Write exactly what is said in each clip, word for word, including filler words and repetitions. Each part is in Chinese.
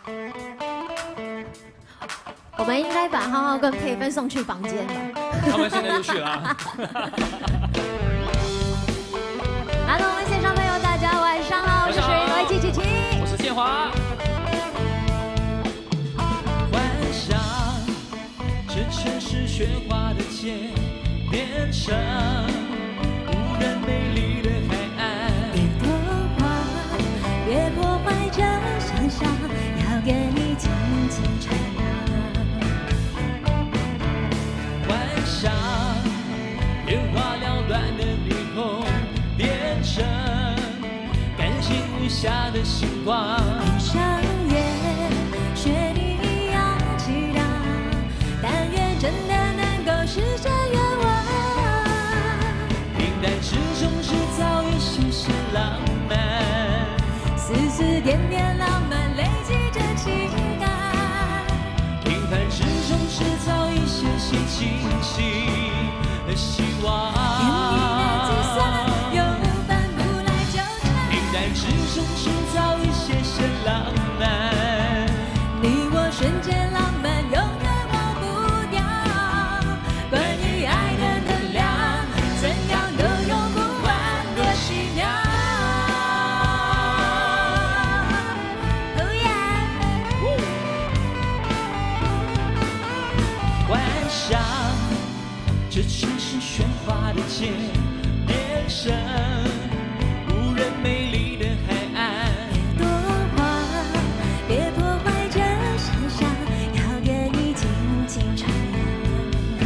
我们应该把浩浩跟佩芬送去房间了。 他们现在就去了。 Hello， 我们现场朋友，大家晚上好，我是水鬼七七七， 我是建华。 幻想这城市喧哗的街变成无人美丽的海岸。 别破坏，别破坏这想象，要给你紧紧缠绕。 幻想眼花缭乱的霓虹变成感情无暇的星光。 闭上眼，学你一样祈祷，但愿真的能够实现愿望。 平淡之中制造一些些浪漫， 丝丝点点浪漫累积着情感。 平凡之中制造一些些惊喜和希望。 甜蜜的计算又反复来纠缠。 平淡之中制造一些些浪漫， 你我瞬间浪漫，永远忘不掉。关于爱的能量，怎样都用不完的奇妙。Oh yeah！ 幻想这城市喧哗的街变成无人美丽的海岸。 别多话，别破坏这想象，要给你紧紧缠绕。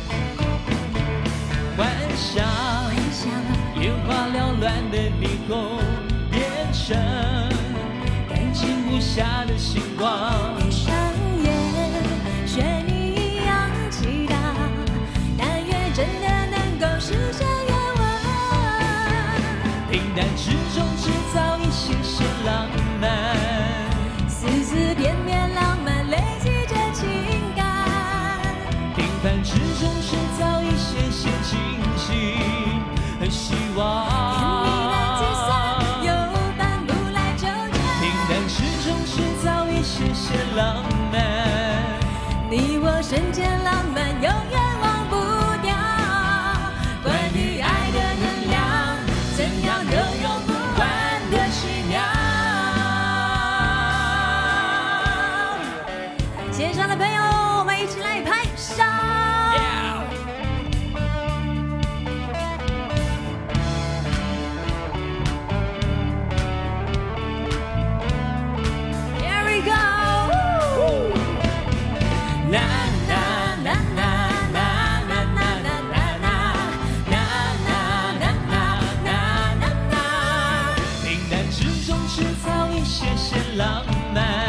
幻想幻想眼花缭乱的霓虹变成感情无暇的星光。 闭上眼，学你一样祈祷，但愿真的能够实现愿望。 平淡之中制造一些些浪漫， 丝丝点点浪漫累积着情感。 平凡之中制造一些些惊喜和希望。 甜蜜的计算又反复来纠缠。 平淡之中制造一些些浪漫， 你我瞬间浪漫，永远忘不掉。关于爱的能量，怎样都用不完的奇妙。线上的朋友，我们一起来拍手。Here we go！ 啦啦啦啦啦啦啦啦啦啦啦啦啦。平淡之中制造一些些浪漫。